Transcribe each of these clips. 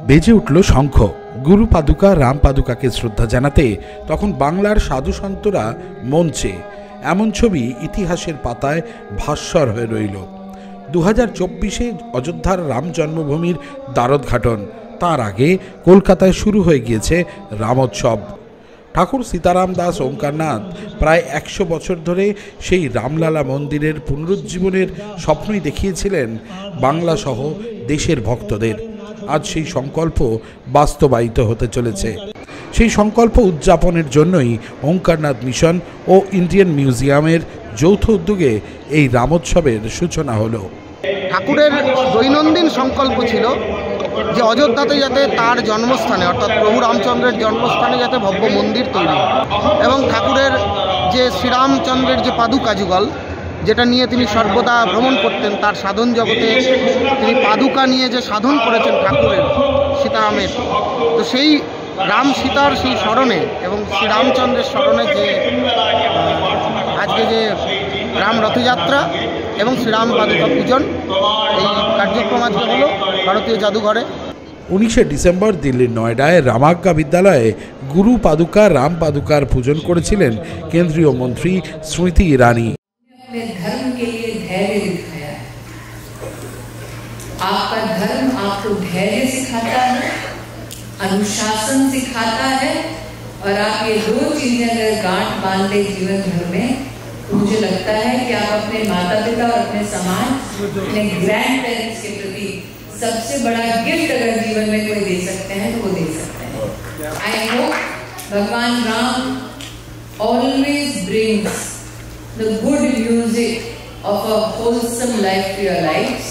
বেজে উঠল শঙ্খ। গুরু পাদুকা রাম পাদুকাকে শ্রদ্ধা জানাতে তখন বাংলার সাধু সন্তরা মঞ্চে। এমন ছবি ইতিহাসের পাতায় ভাস্বর হয়ে রইল। 2024-এ অযোধ্যার রাম জন্মভূমির দ্বারোদ্ঘাটন, তার আগে কলকাতায় শুরু হয়ে গিয়েছে রামোৎসব। ঠাকুর সীতারাম দাস ওঙ্কারনাথ প্রায় 100 বছর ধরে সেই রামলালা মন্দিরের পুনরুজ্জীবনের স্বপ্নই দেখিয়েছিলেন বাংলা সহ দেশের ভক্তদের। আজ সেই সংকল্প বাস্তবায়িত হতে চলেছে। সেই সংকল্প উদযাপনের জন্যই ওঙ্কারনাথ মিশন ও ইন্ডিয়ান মিউজিয়ামের যৌথ উদ্যোগে এই রামোৎসবের সূচনা হলো। ঠাকুরের দৈনন্দিন সংকল্প ছিল যে অযোধ্যাতে যাতে তার জন্মস্থানে অর্থাৎ প্রভু রামচন্দ্রের জন্মস্থানে যাতে ভব্য মন্দির তৈরি, এবং ঠাকুরের যে শ্রীরামচন্দ্রের যে পাদুকা যুগল, যেটা নিয়ে তিনি সর্বদা ভ্রমণ করতেন, তার সাধন জগতে তিনি পাদুকা নিয়ে যে সাধন করেছেন ঠাকুরের সীতারামের, তো সেই রাম সীতার সেই স্মরণে এবং শ্রীরামচন্দ্রের স্মরণে যে আজকে যে রাম রথযাত্রা এবং শ্রীরাম পাদুকা পূজন, এই কার্যক্রম আজকে হলো ভারতীয় জাদুঘরে। 19শে ডিসেম্বর দিল্লির নয়ডায় রামাজ্ঞা বিদ্যালয়ে গুরু পাদুকা রাম পাদুকার পূজন করেছিলেন কেন্দ্রীয় মন্ত্রী স্মৃতি ইরানি। धर्म के लिए धैर्य दिखाया है। आपका धर्म आपको धैर्य सिखाता है, अनुशासन सिखाता है, और आप ये दो चीजें अगर गांठ बांध ले जीवन भर में, तो मुझे लगता है कि आप अपने माता पिता और अपने समाज, अपने ग्रैंड पेरेंट्स के प्रति सबसे बड़ा गिफ्ट अगर जीवन में कोई दे सकते हैं तो वो दे सकते हैं। आई होप भगवान Ram always brings the good music of a wholesome life to your lives.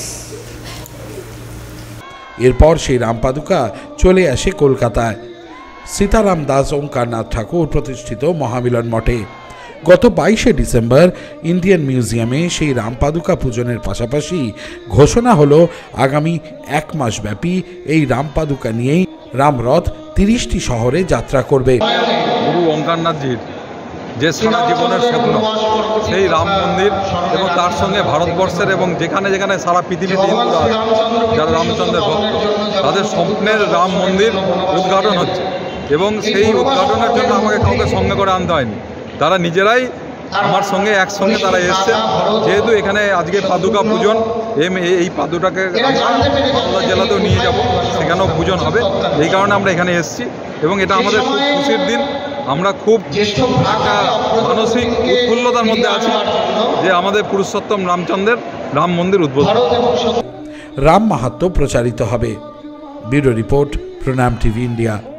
এরপর সেই রাম পাদুকা চলে আসে কলকাতায় সীতারাম দাস ওঙ্কারনাথ ঠাকুর প্রতিষ্ঠিত মহামিলন মঠে। গত 22শে ডিসেম্বর ইন্ডিয়ান মিউজিয়ামে সেই রাম পাদুকা পূজনের পাশাপাশি ঘোষণা হলো আগামী 1 মাস ব্যাপী এই রাম পাদুকা নিয়েই রামরথ 30টি শহরে যাত্রা করবে। গুরু ওঙ্কারনাথজির যে সারা জীবনের স্বপ্ন, সেই রাম মন্দির এবং তার সঙ্গে ভারতবর্ষের এবং যেখানে যেখানে সারা পৃথিবীতে হিন্দুরা যারা রামচন্দ্রের ভক্ত, তাদের স্বপ্নের রাম মন্দির উদ্ঘাটন হচ্ছে। এবং সেই উদ্ঘাটনের জন্য আমাকে কাউকে সঙ্গে করে আনতে হয়নি, তারা নিজেরাই আমার সঙ্গে একসঙ্গে তারা এসছে। যেহেতু এখানে আজকে পাদুকা পূজন, এই পাদুটাকে মালদা জেলাতেও নিয়ে যাব, সেখানেও পূজন হবে, এই কারণে আমরা এখানে এসেছি। এবং এটা আমাদের খুব খুশির দিন। আমরা খুব একটা মানসিক উৎফুল্লতার মধ্যে আছি যে আমাদের পুরুষোত্তম রামচন্দ্রের রাম মন্দির উদ্বোধন। রাম মাহাত্ম্য প্রচারিত হবে। Bureau report, Pranam TV India.